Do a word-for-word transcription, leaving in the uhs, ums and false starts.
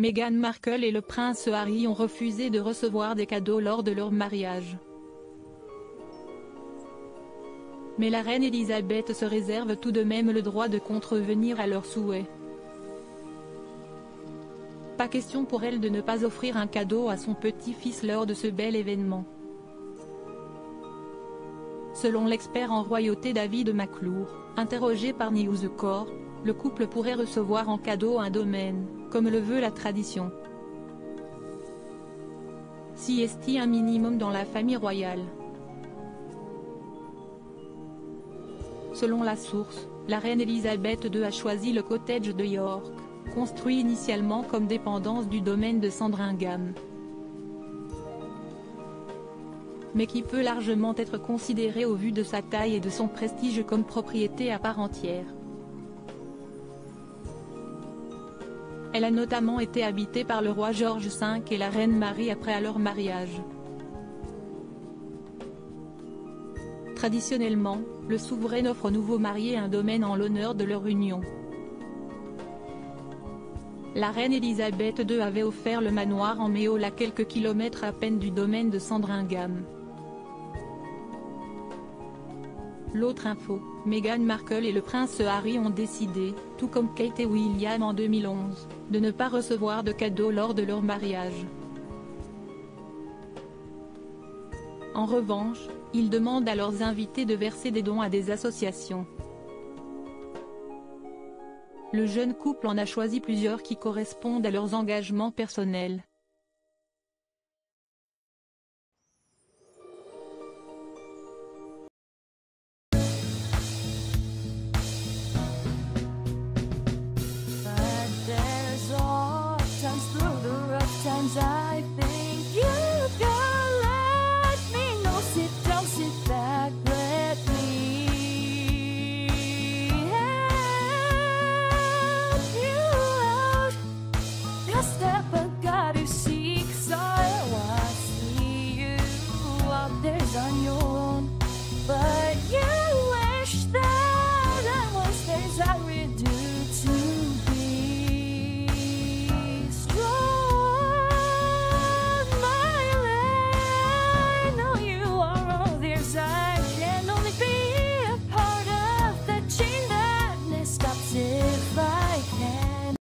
Meghan Markle et le prince Harry ont refusé de recevoir des cadeaux lors de leur mariage. Mais la reine Elisabeth se réserve tout de même le droit de contrevenir à leurs souhaits. Pas question pour elle de ne pas offrir un cadeau à son petit-fils lors de ce bel événement. Selon l'expert en royauté David McClure, interrogé par News Corp, le couple pourrait recevoir en cadeau un domaine, comme le veut la tradition. Si est-il un minimum dans la famille royale. Selon la source, la reine Elisabeth deux a choisi le cottage de York, construit initialement comme dépendance du domaine de Sandringham, mais qui peut largement être considéré au vu de sa taille et de son prestige comme propriété à part entière. Elle a notamment été habitée par le roi George cinq et la reine Marie après leur mariage. Traditionnellement, le souverain offre aux nouveaux mariés un domaine en l'honneur de leur union. La reine Elisabeth deux avait offert le manoir en Méole à quelques kilomètres à peine du domaine de Sandringham. L'autre info, Meghan Markle et le prince Harry ont décidé, tout comme Kate et William en deux mille onze, de ne pas recevoir de cadeaux lors de leur mariage. En revanche, ils demandent à leurs invités de verser des dons à des associations. Le jeune couple en a choisi plusieurs qui correspondent à leurs engagements personnels.